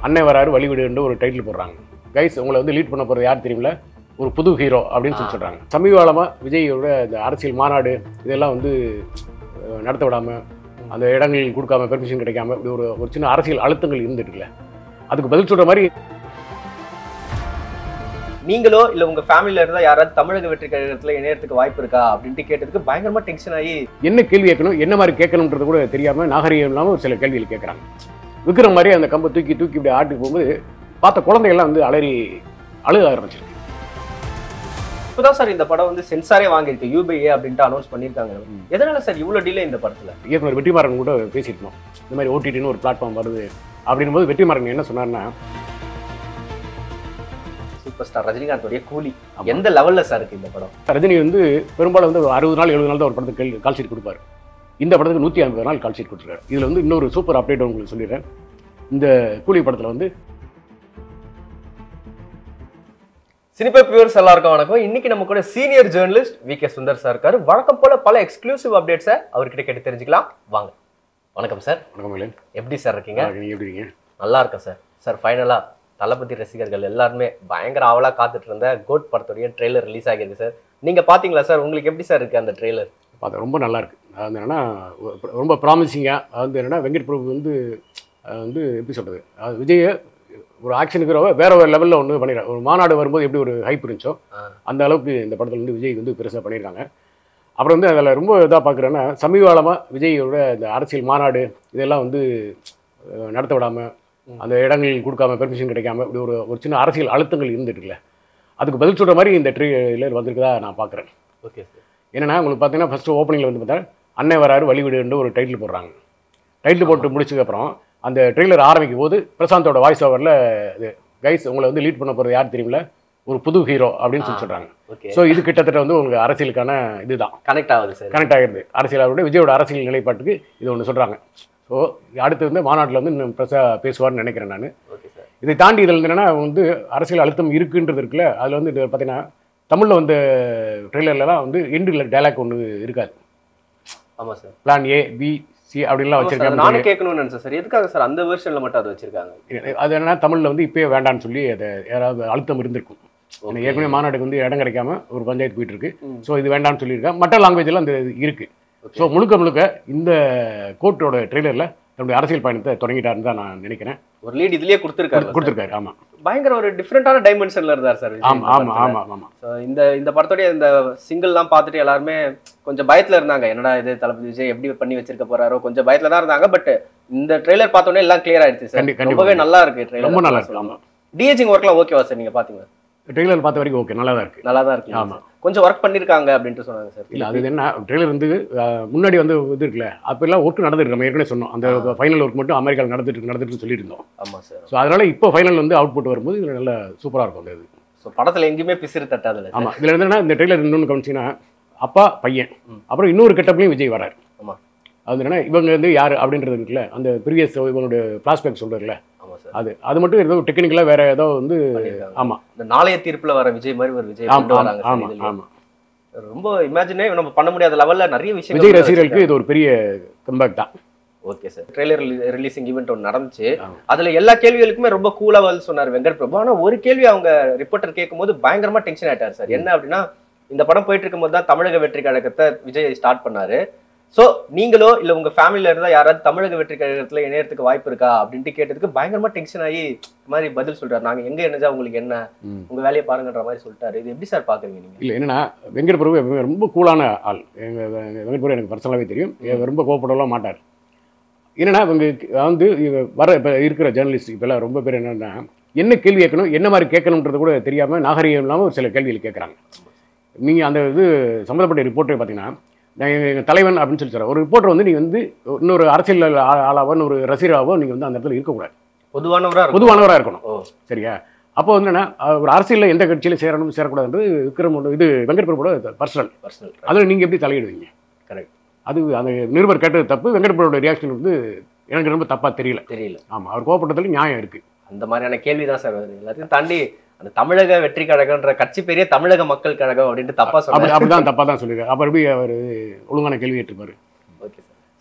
அன்னை வராரு வழிவிடுன்னு ஒரு டைட்டில் போடுறாங்க. கைஸ் உங்களை வந்து லீட் பண்ண போகிறது யார் தெரியுமில்ல, ஒரு புது ஹீரோ அப்படின்னு சொல்கிறாங்க. சமீப காலமாக விஜயோட இந்த அரசியல் மாநாடு இதெல்லாம் வந்து நடத்த விடாமல், அந்த இடங்கள் கொடுக்காம, பெர்மிஷன் கிடைக்காம இப்படி ஒரு சின்ன அரசியல் அழுத்தங்கள் இருந்துட்டுல, அதுக்கு பதில் சொல்கிற மாதிரி நீங்களோ இல்லை உங்கள் ஃபேமிலியில் இருந்தால் யாராவது தமிழக வெற்றி கழகத்தில் இணையத்துக்கு வாய்ப்பு இருக்கா அப்படின்ட்டு கேட்டதுக்கு பயங்கரமாக டென்ஷன் ஆகி என்ன கேள்வி கேட்கணும், என்ன மாதிரி கேட்கணுன்றது கூட தெரியாமல் நாகரிகம் இல்லாமல் ஒரு சில கேள்விகள் கேட்குறாங்க. விற்கிற மாதிரி அந்த கம்பை தூக்கி இப்படி ஆட்டுக்கு போகும்போது பார்த்த குழந்தைகள்லாம் வந்து அழுக ஆரம்பிச்சிருக்கு. இப்போதான் சார் இந்த படம் வந்து சென்சாரே வாங்கியிருக்கு, UBA அப்படின்ட்டு அனௌன்ஸ் பண்ணியிருக்காங்க. எதனால சார் இவ்வளோ டிலே இந்த படத்தில்? இயக்குனர் வெற்றிமாறன் கூட பேசியிருக்கணும், இந்த மாதிரி OTTன்னு ஒரு பிளாட்ஃபார்ம் வருது அப்படின்னும் போது வெற்றிமாறன் என்ன சொன்னார்னா, சூப்பர் ஸ்டார் ரஜினிகாந்தோடைய கூலி எந்த லெவலில் சார் இருக்குது இந்த படம்? ரஜினி வந்து பெரும்பாலும் வந்து 60 நாள் 70 நாள் தான் ஒரு படத்துக்கு கால் ஷீட் கொடுப்பாரு. இந்த படத்துக்கு 150 நாள் கால் ஷீட் கொடுத்துருக்காரு. இதில் வந்து இன்னொரு சூப்பர் அப்டேட் உங்களுக்கு சொல்லிடுறேன். இந்த கூலி படத்தில் வந்து சினிபா வியூவர்ஸ் எல்லாருக்கும் வணக்கம். இன்னைக்கு நம்ம கூட senior journalist VK Sundar sir இருக்காரு. வழக்கம் போல பல எக்ஸ்க்ளூசிவ் அப்டேட்ஸை அவர்கிட்ட கேட்டு தெரிஞ்சுக்கலாம் வாங்க. வணக்கம் சார். வணக்கம். எப்படி சார் இருக்கீங்க? எப்படி இருக்கீங்க? நல்லா இருக்கேன் சார். சார் ஃபைனலா தளபதி ரசிகர்கள் எல்லாருமே பயங்கர ஆவலா காத்துட்டு இருந்த கோட் படத்துடைய ட்ரெய்லர் ரிலீஸ் ஆகிருக்கு சார். நீங்க பாத்தீங்களா சார்? உங்களுக்கு எப்படி சார் இருக்கு அந்த ட்ரெய்லர்? பார்த்தா ரொம்ப நல்லா இருக்கு. அது என்னன்னா ரொம்ப ப்ராமிசிங்காக, அது என்னன்னா வெங்கட் பிரபு வந்து எப்படி சொல்றது, அது விஜய் ஒரு ஆக்ஷன் ஹீரோவை வேற ஒரு லெவலில் ஒன்று பண்ணிடுறாங்க. ஒரு மாநாடு வரும்போது எப்படி ஒரு ஹைப் இருந்துச்சோ அந்த அளவுக்கு இந்த படத்தில் வந்து விஜய் வந்து பெருசாக பண்ணியிருக்காங்க. அப்புறம் வந்து அதில் ரொம்ப இதாக பார்க்குறேன்னா, சமீப காலமாக விஜயோட இந்த அரசியல் மாநாடு இதெல்லாம் வந்து நடத்த விடாமல், அந்த இடங்கள் கொடுக்காம, பெர்மிஷன் கிடைக்காம இப்படி ஒரு சின்ன அரசியல் அழுத்தங்கள் இருந்துட்டுல, அதுக்கு பதில் சொல்கிற மாதிரி இந்த ட்ரெய்லர் வந்திருக்குதா நான் பார்க்குறேன். Okay sir. என்னென்னா உங்களுக்கு பார்த்தீங்கன்னா ஃபஸ்ட்டு ஓப்பனிங்கில் வந்து பார்த்தா அன்னை வராரு வழிவிடுன்னு ஒரு டைட்டில் போடுறாங்க. டைட்டில் போட்டு முடிச்சதுக்கப்புறம் அந்த ட்ரெய்லர் ஆரம்பிக்கும் போது பிரசாந்தோட வாய்ஸ் ஓவரில் இது கைஸ் உங்களை வந்து லீட் பண்ண போகிறது யார் தெரியுமில்ல, ஒரு புது ஹீரோ அப்படின்னு சொல்கிறாங்க. ஸோ இது கிட்டத்தட்ட வந்து உங்களுக்கு அரசியலுக்கான இதுதான் கனெக்ட் ஆகுது சார். கனெக்ட் ஆகிடுது அரசியலோட விஜயோட அரசியல் நிலைப்பாட்டுக்கு இது ஒன்று சொல்கிறாங்க. ஸோ அடுத்து வந்து மாநாட்டில் வந்து இன்னும் பேசுவார்னு நினைக்கிறேன் நான். இதை தாண்டி இதில் என்னென்னா வந்து அரசியல் அழுத்தம் இருக்குன்றது இருக்குல்ல, அதில் வந்து இது பார்த்தீங்கன்னா தமிழில் வந்து ட்ரெய்லர்லாம் வந்து எண்டில் டைலாக் ஒன்று இருக்காது. ஆமாம் sir. Plan A B C அப்படின்லாம் வச்சிருக்காங்க. நானும் கேட்கணும்னு நினைச்சேன் சார், எதுக்காக சார் அந்த வெர்ஷனில் மட்டும் அதை வச்சிருக்காங்க? அது என்னன்னா தமிழில் வந்து இப்போயே வேண்டான்னு சொல்லி அதை யாராவது அழுத்தம் இருந்திருக்கும். ஏற்கனவே மாநாடுக்கு வந்து இடம் கிடைக்காம ஒரு பஞ்சாயத்து போயிட்டு இருக்கு. ஸோ இது வேண்டாம்னு சொல்லியிருக்கேன். மற்ற லாங்குவேஜெல்லாம் அந்த இருக்கு. ஸோ முழுக்க இந்த கோர்ட்டோட ட்ரெய்லரில் தன்னுடைய அரசியல் பயணத்தை தொடங்கிட்டாருன்னு தான் நான் நினைக்கிறேன். ஒரு லீட் இதுலேயே கொடுத்துருக்காரு. ஆமாம், பயங்கர ஒரு டிஃப்ரெண்டான டைமென்ஷனில் இருந்தார் சார். ஆமாம். இந்த படத்தோடைய இந்த சிங்கிள்லாம் பார்த்துட்டு எல்லாருமே கொஞ்சம் பயத்தில் இருந்தாங்க, என்னடா இது தளபதி விஜய் எப்படி பண்ணி வச்சிருக்க போறாரோ கொஞ்சம் பயத்தில் தான் இருந்தாங்க. பட் இந்த ட்ரெய்லர் பார்த்தோன்னே எல்லாம் கிளியர் ஆயிடுச்சு சார். ரொம்பவே நல்லா இருக்கு ட்ரெய்லர். ரொம்ப நல்லா இருக்கு. ஆமாம். டிஏஜிங் ஒர்க்லாம் ஓகேவா சார்? நீங்கள் பார்த்தீங்களா? ட்ரெய்லர் பார்த்த வரைக்கும் ஓகே, நல்லா தான் இருக்கு. ஆமாம், கொஞ்சம் ஒர்க் பண்ணியிருக்காங்க அப்படின்ட்டு சொன்னாங்க சார். இல்லை அது என்ன ட்ரெய்லர் வந்து முன்னாடி வந்து இது இருக்குல்ல, அப்போல்லாம் ஒர்க் நடந்துருக்கு. நம்ம ஏற்கனவே சொன்னோம், அந்த ஃபைனல் ஒர்க் மட்டும் அமெரிக்காவில் நடந்துட்டு சொல்லிட்டு இருந்தோம். ஆமாம் சார். ஸோ அதனால இப்போ ஃபைனல் வந்து அவுட்புட் வரும்போது இதில் நல்லா சூப்பராக இருக்கும் அந்த இது. ஸோ படத்தில் எங்கேயுமே பிசிறு தட்டாதில்ல. ஆமாம், இதில் என்னன்னா இந்த ட்ரெய்லர் இன்னொன்று கவனிச்சிங்கன்னா அப்பா பையன், அப்புறம் இன்னொரு கெட்டப்லையும் விஜய் வராரு. ஆமாம், அது என்னன்னா இவங்க வந்து யார் அப்படின்றது இருக்குல்ல, அந்த ப்ரீவியஸ் இவங்களுடைய ஃப்ளாஷ்பேக் சொல்கிறதுல அது மட்டும் ஏதோ டெக்னிக்கலாக வேற ஏதோ வந்து. ஆமாம், இந்த நாளைய தீர்ப்பில் வர விஜய் மாதிரி ஒரு விஜய். ஆமாம், ரொம்ப இமேஜினே நம்ம பண்ண முடியாத லெவலில் நிறைய விஷயம். விஜய் ரசிகர்களுக்கு இது ஒரு பெரிய கம்பேக் தான். Okay sir. Trailer releasing event ஒன்று நடந்துச்சு. அதில் எல்லா கேள்விகளுக்குமே ரொம்ப கூலாக பதில் சொன்னார் வெங்கட் பிரபு. ஆனால் ஒரு கேள்வி அவங்க ரிப்போர்ட்டர் கேட்கும்போது பயங்கரமாக டென்ஷன் ஆயிட்டார் சார். என்ன அப்படின்னா, இந்த படம் போயிட்டு இருக்கும்போது தான் தமிழக வெற்றி கழகத்தை விஜய் ஸ்டார்ட் பண்ணாரு. ஸோ நீங்களோ இல்லை உங்கள் ஃபேமிலியில் இருந்தால் யாராவது தமிழக வெற்றி கழகத்தில் இணையத்துக்கு வாய்ப்பு இருக்கா அப்படின்ட்டு கேட்டதுக்கு பயங்கரமாக டென்ஷன் ஆகி இந்த மாதிரி பதில் சொல்கிறார். நாங்கள் எங்கே இணைஞ்சா உங்களுக்கு என்ன, உங்கள் வேலையை பாருங்கன்ற மாதிரி சொல்லிட்டாரு. இது எப்படி சார் பார்க்குறீங்க நீங்கள்? இல்லை என்னன்னா வெங்கட் பிரபு எப்பவுமே ரொம்ப கூலான ஆள். வெங்கட் பிரபு எனக்கு பர்சனலாகவே தெரியும். ரொம்ப கோவப்படலாம் மாட்டார். என்னன்னா இவங்க வந்து வர இப்போ இருக்கிற ஜேர்னலிஸ்ட் இப்போல்லாம் ரொம்ப பேர் என்னென்னா என்ன கேள்வி கேட்கணும், என்ன மாதிரி கேட்கணுன்றது கூட தெரியாமல் நாகரிகம் இல்லாமல் ஒரு சில கேள்விகள் கேட்குறாங்க. நீங்கள் அந்த இது சம்மந்தப்பட்ட ரிப்போர்ட்டை பார்த்தீங்கன்னா, எங்கள் தலைவன் அப்படின்னு சொல்லி சொல்கிறேன். ஒரு ரிப்போர்ட்டர் வந்து நீங்கள் வந்து இன்னொரு அரசியல் ஆளாவோ ஒரு ரசிகராகவோ நீங்கள் வந்து அந்த இடத்துல இருக்கக்கூடாது. பொதுவானவராக இருக்கணும். சரியா? அப்போ வந்து என்னன்னா ஒரு அரசியலில் எந்த கட்சியில் சேரக்கூடாதுன்றது விக்ரம் இது வெங்கட் பிரபுவோட பர்சனல். அதில் நீங்கள் எப்படி தலையிடுவீங்க? கரெக்ட். அது அந்த நிருபர் கேட்டது தப்பு. வெங்கட் பிரபுவோட ரியாக்ஷன் வந்து எனக்கு ரொம்ப தப்பாக தெரியல. ஆமாம், அவர் கோவப்பட்டதில் நியாயம் இருக்குது. அந்த மாதிரியான கேள்வி தான் சார் வருது. எல்லாத்தையும் தாண்டி அந்த தமிழக வெற்றி கழகம்ன்ற கட்சி பெரிய தமிழக மக்கள் கழகம் அப்படின்ட்டு தப்பா சொல்றாரு. அப்படிதான் தப்பா தான் சொல்லிருக்காரு. அப்ப எப்படி அவர் ஒழுங்கான கேள்வி கேட்டிருப்பாரு. Okay sir.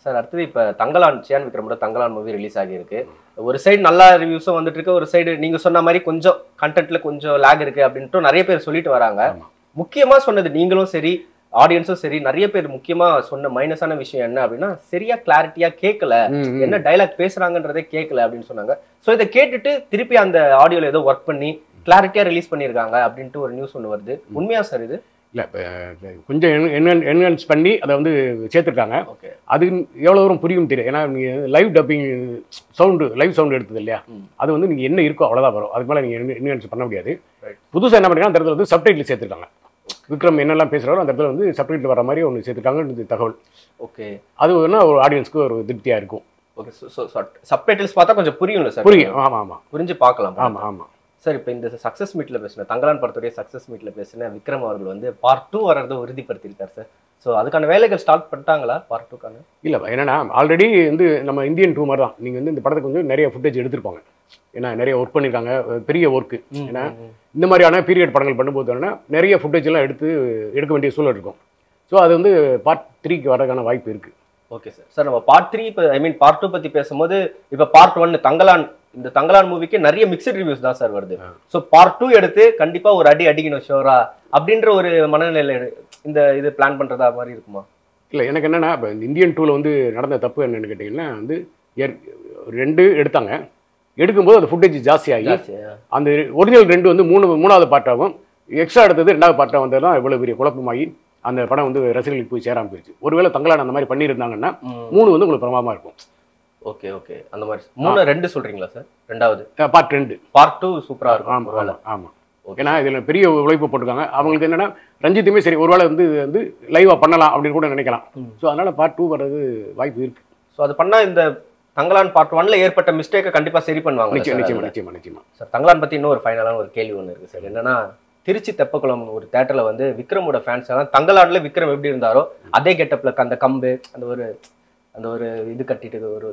சார் அடுத்தது இப்ப தங்கலான் சியான் விக்ரமோட தங்கலான் மூவி ரிலீஸ் ஆகியிருக்கு. ஒரு சைடு நல்ல ரிவ்யூஸும் வந்துட்டு இருக்கு, ஒரு சைடு நீங்க சொன்ன மாதிரி கொஞ்சம் கண்டென்ட்ல கொஞ்சம் லேக் இருக்கு அப்படின்ட்டு நிறைய பேர் சொல்லிட்டு வராங்க. முக்கியமா சொன்னது நீங்களும் சரி ஆடியன்ஸும் சரி நிறைய பேர் முக்கியமா சொன்ன மைனஸான விஷயம் என்ன அப்படின்னா சரியா கிளாரிட்டியா கேட்கல, என்ன டைலாக் பேசுறாங்கன்றதே கேட்கல அப்படின்னு சொன்னாங்க. ஸோ இதை கேட்டுட்டு திருப்பி அந்த ஆடியோல ஏதோ ஒர்க் பண்ணி கிளாரிட்டியா ரிலீஸ் பண்ணியிருக்காங்க அப்படின்ட்டு ஒரு நியூஸ் ஒன்று வருது. உண்மையா சார் இது? இல்லை கொஞ்சம் என்ஹான்ஸ் பண்ணி அதை வந்து சேர்த்துருக்காங்க. ஓகே, அது எவ்வளோ தூரம் புரியும் தெரியும். ஏன்னா நீங்கள் லைவ் டப்பிங் லைவ் சவுண்டு எடுத்தது இல்லையா, அது வந்து நீங்கள் என்ன இருக்கோ அவ்வளோதான் வரும். அதுக்கு மேலே நீங்கள் என்ஹான்ஸ் பண்ண முடியாது. புதுசாக என்ன பண்ணுறாங்க, அந்த இடத்துல வந்து சப்டைட்டில் சேர்த்துருக்காங்க. விக்ரம் என்னெல்லாம் பேசுகிறாரோ அந்த இடத்துல வந்து சப்டைட்டில் வர மாதிரி ஒன்று சேர்த்துருக்காங்க தகவல். ஓகே, அது வேணா ஒரு ஆடியன்ஸ்க்கு ஒரு திருப்தியாக இருக்கும். ஓகே, சப்டைட்டில்ஸ் பார்த்தா கொஞ்சம் புரியும்ல சார்? புரியும், ஆமாம் ஆமாம், புரிஞ்சு பார்க்கலாம். ஆமாம் ஆமாம் சார். இப்போ இந்த சக்ஸஸ் மீட்ல பேசின தங்கலான் படத்துடைய சக்ஸஸ் மீட்ல பேசின விக்ரம் அவர்கள் வந்து பார்ட் 2 வர்றதை உறுதிப்படுத்தியிருக்காரு சார். ஸோ அதுக்கான வேலைகள் ஸ்டார்ட் பண்ணிட்டாங்களா பார்ட் 2க்கான? இல்லை, என்னன்னா ஆல்ரெடி வந்து நம்ம இந்தியன் 2 மாதிரி தான் நீங்கள் வந்து இந்த படத்துக்கு கொஞ்சம் நிறைய ஃபுட்டேஜ் எடுத்திருப்பாங்க. ஏன்னா நிறைய ஒர்க் பண்ணியிருக்காங்க, பெரிய ஒர்க்கு. ஏன்னா இந்த மாதிரியான பீரியட் படங்கள் பண்ணும்போது என்னன்னா நிறைய ஃபுட்டேஜ் எல்லாம் எடுக்க வேண்டிய சூழல் இருக்கும். ஸோ அது வந்து பார்ட் 3க்கு வரதுக்கான வாய்ப்பு இருக்குது. Okay sir. சார் நம்ம பார்ட் 3 இப்போ பார்ட் 2 பற்றி பேசும்போது இப்போ பார்ட் 1 தங்கலான், இந்த தங்கலான் மூவிக்கு நிறைய மிக்சட் ரிவ்யூஸ் தான் சார் வருது. ஸோ பார்ட் 2 எடுத்து கண்டிப்பாக ஒரு அடிக்கணும் ஷோரா அப்படின்ற ஒரு மனநிலையில் இது பிளான் பண்ணுறதா மாதிரி இருக்குமா? இல்லை, எனக்கு என்னென்னா இப்போ இந்த இந்தியன் 2ல் வந்து நடந்த தப்பு என்னென்னு கேட்டிங்கன்னா வந்து 2 எடுத்தாங்க. எடுக்கும்போது அந்த ஃபுட்டேஜ் ஜாஸ்தியாகி அந்த ஒரிஜினல் 2 வந்து மூணாவது பார்ட்டாகும், எக்ஸ்ட்ரா எடுத்தது 2வது பார்ட்டாக வந்தது தான் இவ்வளோ பெரிய குழப்பமாகி அந்த படம் வந்து ரசிகர்களுக்கு போய் சேராமல் போயிடுச்சு. ஒருவேளை தங்கலான் அந்த மாதிரி பண்ணியிருந்தாங்கன்னா 3 வந்து உங்களுக்கு பிரமாதமாக இருக்கும். ஓகே ஓகே, அந்த மாதிரி 2 சொல்கிறீங்களா சார்? ரெண்டாவது பார்ட் 2 பார்ட் 2 சூப்பராக இருக்கும். ஆமாம் ஆமாம், ஏன்னா இதில் பெரிய உழைப்பு போட்டிருக்காங்க. அவங்களுக்கு என்னென்னா ரஞ்சித்துமே சரி ஒருவேளை வந்து லைவாக பண்ணலாம் அப்படின்னு கூட நினைக்கலாம். ஸோ அதனால் பார்ட் 2 வர்றது வாய்ப்பு இருக்குது. ஸோ அது பண்ணால் இந்த தங்கலான் பார்ட் 1ல ஏற்பட்ட மிஸ்டேக்கை கண்டிப்பாக சரி பண்ணுவாங்க. நிச்சயமா சார் தங்கலான் பற்றி இன்னும் ஒரு ஃபைனலான ஒரு கேள்வி ஒன்று இருக்குது சார். என்னன்னா திருச்சி தெப்பக்குளம் ஒரு தேட்டரில் வந்து விக்ரமோட ஃபேன்ஸ் எல்லாம் தங்கலான்ல விக்ரம் எப்படி இருந்தாரோ அதே கெட்டப்ல அந்த கம்பு அந்த ஒரு இது கட்டிட்டு ஒரு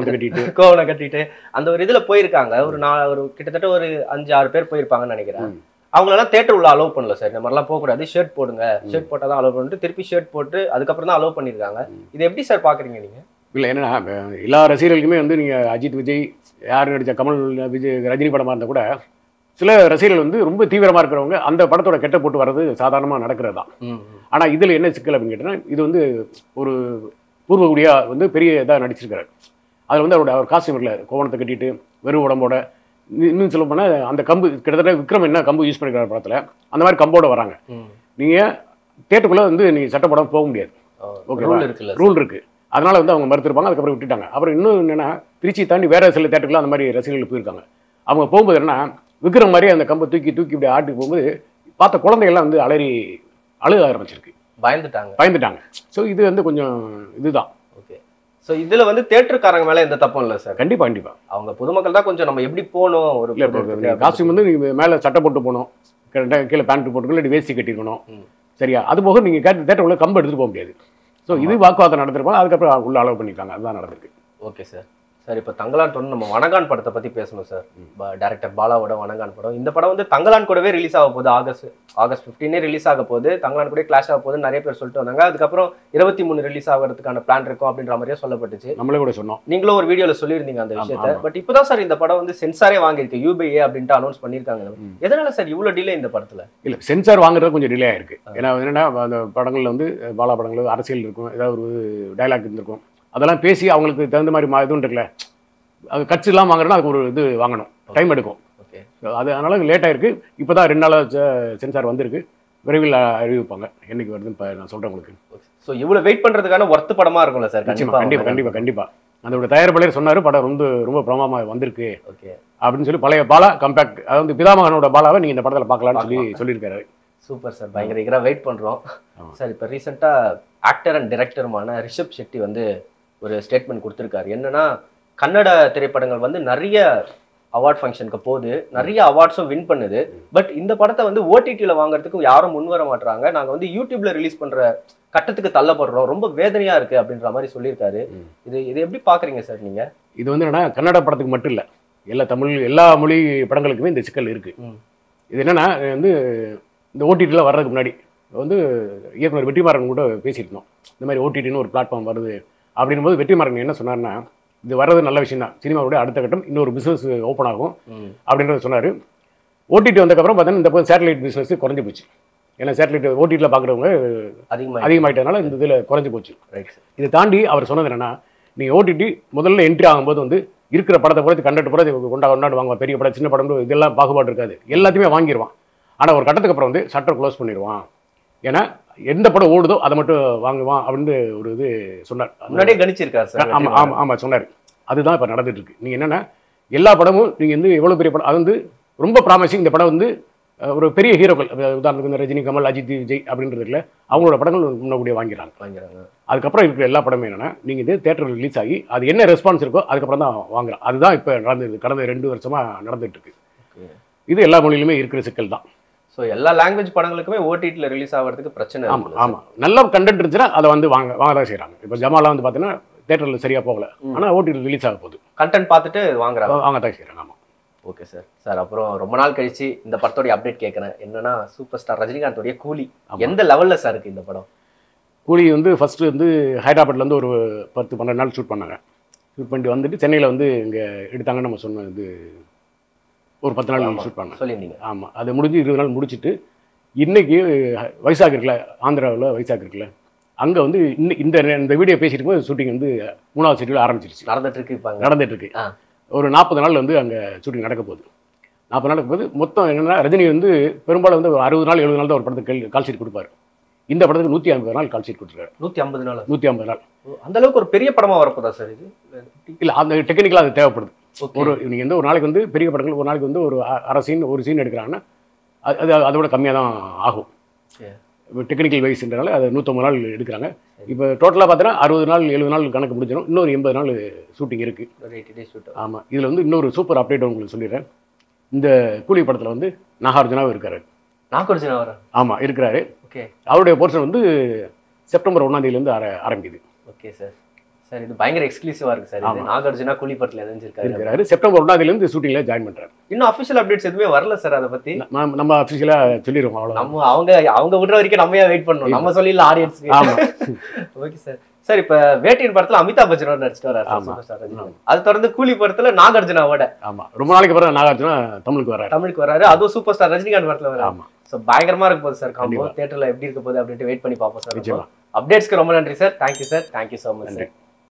கோவணம் கட்டிட்டு அந்த ஒரு இதுல போயிருக்காங்க. ஒரு கிட்டத்தட்ட ஒரு 5-6 பேர் போயிருப்பாங்கன்னு நினைக்கிறேன். அவங்களெல்லாம் தேட்டர் உள்ள அலோவ் பண்ணல சார். இந்த மாதிரிலாம் போகக்கூடாது, ஷர்ட் போடுங்க, ஷர்ட் போட்டால் தான் அலோவ் பண்ணிட்டு திருப்பி ஷர்ட் போட்டு அதுக்கப்புறம் தான் அலோவ் பண்ணியிருக்காங்க. இது எப்படி சார் பார்க்குறீங்க நீங்கள்? இல்லை, என்னன்னா எல்லா ரசிகர்களுக்குமே வந்து நீங்கள் அஜித், விஜய், யார் நடித்த கமல், விஜய், ரஜினி படமாக இருந்தால் கூட சில ரசிகர்கள் வந்து ரொம்ப தீவிரமாக இருக்கிறவங்க அந்த படத்தோட கெட்ட போட்டு வர்றது சாதாரணமாக நடக்கிறது தான். ஆனால் இதில் என்ன சிக்கல் அப்படின்னு கேட்டோன்னா, இது வந்து ஒரு பூர்வகுடியாக வந்து பெரிய இதாக நடிச்சிருக்காரு. அதில் வந்து அவர் காஸ்டியூம் இல்லை, கோவணத்தை கட்டிட்டு வெறும் உடம்போட, இன்னும் சொல்ல போனால் அந்த கம்பு கிட்டத்தட்ட விக்ரம் என்ன கம்பு யூஸ் பண்ணிக்கிறார் படத்தில் அந்த மாதிரி கம்போட வராங்க. நீங்கள் தேட்டருக்குள்ளே வந்து நீங்கள் சட்டை போடாமல் போக முடியாது. ஓகே, ரூல் இருக்குது. அதனால் வந்து அவங்க மறுத்துருப்பாங்க, அதுக்கப்புறம் விட்டுட்டாங்க. அப்புறம் இன்னும் என்னென்னா திருச்சி தாண்டி வேறு சில தேட்டருக்குலாம் அந்த மாதிரி ரசிகர்கள் போயிருக்காங்க. அவங்க போகும்போது என்னன்னா விக்ரம் மாதிரி அந்த கம்பை தூக்கி இப்படி ஆட்டி போகும்போது பார்த்த குழந்தைகள்லாம் வந்து அழுக ஆரம்பிச்சிருக்கு, பயந்துட்டாங்க. ஸோ இது வந்து கொஞ்சம் இதுதான். ஓகே, ஸோ இதில் வந்து தேட்டருக்காரங்க மேலே எந்த தப்பும் இல்லை சார்? கண்டிப்பாக அவங்க பொதுமக்கள் தான் கொஞ்சம் நம்ம எப்படி போகணும், ஒரு காஸ்டியூம் வந்து நீங்கள் மேலே சட்டை போட்டு போகணும், கீழே பேண்ட் போட்டுக்கணும், இல்லை வேஸ்டி கட்டிக்கணும். சரியா? அது போக நீங்கள் தேட்டர் உள்ள கம்பு எடுத்துகிட்டு போக முடியாது. ஸோ இது வாக்குவாதம் நடந்திருப்பாங்க, அதுக்கப்புறம் உள்ள அலோவ் பண்ணியிருக்காங்க. அதுதான் நடந்திருக்கு. Okay sir. சார் இப்போ தங்கலான் நம்ம வணங்கான் படத்தை பற்றி பேசணும் சார். டைரக்டர் பாலாவோட வணங்கான் படம். இந்த படம் வந்து தங்கலான் கூடவே ரிலீஸ் ஆக போகுது. ஆகஸ்ட் 15 ரிலீஸ் ஆக போகுது. தங்கலான் கூட கிளாஷ் ஆக போகுதுன்னு நிறைய பேர் சொல்லிட்டு வந்தாங்க. அதுக்கப்புறம் 23 ரிலீஸ் ஆகிறதுக்கான பிளான் இருக்கும் அப்படின்ற மாதிரியே சொல்லப்பட்டுச்சு. நம்மளே கூட சொன்னோம், நீங்களும் ஒரு வீடியோவில் சொல்லியிருந்தீங்க அந்த விஷயத்தை. பட் இப்போதான் சார் இந்த படம் வந்து சென்சாரே வாங்கியிருக்கு, UBA அப்படின்ட்டு அனௌன்ஸ் பண்ணியிருக்காங்க. எதனால சார் இவ்வளோ டிலே இந்த படத்தில்? இல்லை, சென்சார் வாங்குறது கொஞ்சம் டிலே ஆயிருக்கு. ஏன்னா என்னன்னா அந்த படங்களில் வந்து பாலா படங்கள் அரசியல் இருக்கும், ஏதாவது ஒரு டைலாக் இருந்திருக்கும், அதெல்லாம் பேசி அவங்களுக்கு தகுந்த மாதிரி இதுவும் இருக்குல்ல, அது கட்சி இல்லாமல் வாங்குறதுனா அதுக்கு ஒரு இது வாங்கணும், டைம் எடுக்கும். ஓகே, அது அதனால லேட் ஆயிருக்கு. இப்போ தான் 2 நாளாக சென்சார் வந்திருக்கு, விரைவில் அறிவிப்பாங்க என்னைக்கு வருதுன்னு. இப்போ நான் சொல்கிறேன் உங்களுக்கு. ஸோ இவ்வளோ வெயிட் பண்ணுறதுக்கான ஒர்த்து படமாக இருக்கும்ல சார்? கண்டிப்பாக அதோட தயாரிப்பாளர் சொன்னார், படம் ரொம்ப பிரமாதமாக வந்திருக்கு. ஓகே அப்படின்னு சொல்லி பழைய பாலா கம்பேக்ட், அதாவது பிதாமகனோட பாலாவை நீங்கள் இந்த படத்தில் பார்க்கலாம்னு சொல்லியிருக்காரு. சூப்பர் சார், பயங்கர ஈகராக வெயிட் பண்ணுறோம் சார். இப்போ ரீசெண்டாக ஆக்டர் அண்ட் டைரக்டருமான ரிஷப் ஷெட்டி வந்து ஒரு ஸ்டேட்மெண்ட் கொடுத்துருக்காரு. என்னன்னா கன்னட திரைப்படங்கள் வந்து நிறைய அவார்ட் ஃபங்க்ஷனுக்கு போகுது, நிறைய அவார்ட்ஸும் வின் பண்ணுது. பட் இந்த படத்தை வந்து OTTல வாங்குறதுக்கு யாரும் முன் வர மாட்டாங்க, நாங்கள் வந்து யூடியூப்ல ரிலீஸ் பண்ற கட்டத்துக்கு தள்ளப்படுறோம், ரொம்ப வேதனையா இருக்கு அப்படின்ற மாதிரி சொல்லியிருக்காரு. இது எப்படி பாக்குறீங்க சார் நீங்க? இது வந்து என்னன்னா கன்னட படத்துக்கு மட்டும் இல்லை, எல்லா மொழி படங்களுக்குமே இந்த சிக்கல் இருக்கு. இது என்னன்னா வந்து இந்த OTTல வர்றதுக்கு முன்னாடி வந்து இயக்குனர் வெற்றிமாறன் கூட பேசியிருந்தோம், இந்த மாதிரி OTTன்னு ஒரு பிளாட்ஃபார்ம் வருது, அப்படின்போது வெற்றிமாறன் என்ன சொன்னார்னா, இது வர்றது நல்ல விஷயம் தான், சினிமாவுடைய அடுத்த கட்டம் இன்னொரு பிஸ்னஸ் ஓப்பன் ஆகும் அப்படின்றத சொன்னார். ஓடிடி வந்ததுக்கப்புறம் பார்த்தீங்கன்னா இந்த சேட்டலைட் பிஸ்னஸ் குறைஞ்சி போச்சு. ஏன்னா சேட்டலைட் ஓடிடியில் பார்க்குறவங்க அதிகமாகிட்டதுனால இந்த இதில் குறைஞ்சி போச்சு. இதை தாண்டி அவர் சொன்னது என்னன்னா, நீங்கள் ஓடிடி முதல்ல என்ட்ரி ஆகும்போது வந்து இருக்கிற படத்தை பொறுத்து கண்டக்ட் பொறுத்து கொண்டாடுவாங்க. பெரிய படம் சின்ன படம் இதெல்லாம் பாகுபாடு இருக்காது, எல்லாத்தையுமே வாங்கிடுவான். ஆனால் ஒரு கட்டத்துக்கு அப்புறம் வந்து ஷட்டர் க்ளோஸ் பண்ணிடுவான். ஏன்னா எந்த படம் ஓடுதோ அதை மட்டும் வாங்குவான் அப்படின்னு ஒரு இது சொன்னார். முன்னாடியே கணிச்சிருக்காரு சார். ஆமாம் ஆமாம் ஆமாம் சொன்னார். அதுதான் இப்போ நடந்துட்டு இருக்கு. நீங்கள் என்னென்னா எல்லா படமும் நீங்கள் வந்து எவ்வளோ பெரிய படம் அது வந்து ரொம்ப ப்ராமிசிங். இந்த படம் வந்து ஒரு பெரிய ஹீரோக்கள், உதாரணத்துக்கு இந்த ரஜினி, கமல், அஜித், விஜய் அப்படின்றதுல அவங்களோட படங்கள் முன்னக்கூடியே வாங்கிறாங்க. அதுக்கப்புறம் இருக்கிற எல்லா படமே என்னன்னா நீங்கள் இது தேட்டரில் ரிலீஸ் ஆகி அது என்ன ரெஸ்பான்ஸ் இருக்கோ அதுக்கப்புறம் தான் வாங்குறோம். அதுதான் இப்போ நடந்தது, கடந்த 2 வருஷமாக நடந்துட்டு இருக்கு. இது எல்லா மொழியிலுமே இருக்கிற சிக்கல் தான். ஸோ எல்லா லாங்குவேஜ் படங்களுக்குமே ஓடிடியில் ரிலீஸ் ஆகிறதுக்கு பிரச்சனை. ஆமாம் ஆமாம், நல்ல கண்டென்ட் இருந்துச்சுன்னா அதை வந்து வாங்க தான் செய்கிறாங்க. இப்போ ஜமாலாம் வந்து பார்த்தீங்கன்னா தேட்டரில் சரியாக போகல, ஆனால் ஓடிடியில் ரிலீஸ் ஆக போகுது, கண்டென்ட் பார்த்துட்டு வாங்குறாங்க, வாங்க தான் செய்கிறாங்க. ஆமாம். Okay sir. சார் அப்புறம் ரொம்ப நாள் கழிச்சு இந்த படத்தோடைய அப்டேட் கேட்குறேன். என்னன்னா சூப்பர் ஸ்டார் ரஜினிகாந்தோடைய கூலி எந்த லெவலில் சார் இருக்குது இந்த படம்? கூலி வந்து ஃபஸ்ட்டு வந்து ஹைதராபாத்லேருந்து ஒரு 10-12 நாள் ஷூட் பண்ணாங்க. ஷூட் பண்ணிட்டு வந்துட்டு சென்னையில் வந்து இங்கே எடுத்தாங்கன்னு நம்ம சொன்ன இது ஒரு 10 நாள் ஷூட் பண்ணேன் சொல்லியிருந்தீங்க. ஆமாம், அது முடிஞ்சு 20 நாள் முடிச்சுட்டு இன்னைக்கு வைசாக் இருக்குல்ல, ஆந்திராவில் வைசாக் இருக்குல்ல, அங்கே வந்து இந்த வீடியோ பேசிட்டு இருக்கும்போது ஷூட்டிங் வந்து 3வது ஷெட்யூல் ஆரம்பிச்சிருச்சு. நடந்துட்டு இருக்கு. ஒரு 40 நாள் வந்து அங்கே ஷூட்டிங் நடக்க போகுது. 40 நாளுக்கு போது மொத்தம் என்னென்னா ரஜினி வந்து பெரும்பாலும் வந்து 60 நாள் 70 நாள் தான் ஒரு படத்துக்கு கால் ஷீட் கொடுப்பாரு. இந்த படத்துக்கு 150 நாள் கால் ஷீட் கொடுத்துருக்காரு. 150 நாள். அந்த அளவுக்கு ஒரு பெரிய படமாக வரப்போதா சார் இது? இல்லை, அந்த டெக்னிக்கலாக அது தேவைப்படுது. ஒரு நீங்கள் எந்த ஒரு நாளைக்கு வந்து பெரிய படங்கள் ஒரு நாளைக்கு வந்து ஒரு அரை சீன் ஒரு சீன் எடுக்கிறாங்கன்னா அது அதோட கம்மியாக தான் ஆகும் டெக்னிக்கல் வைஸ்ன்றனால. அது 150 நாள் எடுக்கிறாங்க. இப்போ டோட்டலாக பார்த்தீங்கன்னா 60 நாள் 70 நாள் கணக்கு முடிஞ்சிடும். இன்னொரு 80 நாள் ஷூட்டிங் இருக்குது. ஆமாம், இதில் வந்து இன்னொரு சூப்பர் அப்டேட் உங்களுக்கு சொல்லிடுறேன். இந்த கூலி படத்தில் வந்து நாகார்ஜுனாவும் இருக்காரு. ஆமாம் இருக்கிறாரு. அவருடைய போர்ஷன் வந்து செப்டம்பர் 1ஆம் தேதியிலேருந்து ஆரம்பிக்குது. Okay sir. சார் இது பயங்கர எக்ஸ்க்ளூசிவா இருக்கு சார். இது நாகார்ஜுனா கூலி படத்துல இணைஞ்சிருக்காரு. செப்டம்பர் 1ஆம் தேதியிலேருந்து ஷூட்டிங்ல ஜாயின் பண்றாரு. இன்னும் அஃபிஷியல் அப்டேட்ஸ் எதுவுமே வரல சார். அதை பத்தி நம்ம அஃபிஷியலா சொல்லிடுவோம். அவ்வளோ அவங்க விடுற வரைக்கும் நம்ம ஏன் வெயிட் பண்ணணும்? நம்ம சொல்லிடலாம் ஆடியன்ஸ்க்கு. ஆமா ஓகே சார். சார் இப்ப வேட்டையின் படத்துல அமிதாப் பச்சனோட நடிச்சிட்டு வராரு. அது தொடர்ந்து கூலி படத்துல நாகார்ஜுனாவோட. ஆமா, ரொம்ப நாளைக்கு அப்புறம் நாகார்ஜுனா தமிழுக்கு வராரு. அதுவும் சூப்பர் ஸ்டார் ரஜினிகாந்த் படத்துல வராரு. ஆமா, சோ பயங்கரமா இருக்க போகுது சார். காம்போ தியேட்டர்ல எப்படி இருக்க போகுது அப்படின்ட்டு வெயிட் பண்ணி பார்ப்போம் சார். அப்டேட்ஸ்க்கு ரொம்ப நன்றி sir. Thank you sir. Thank you so much.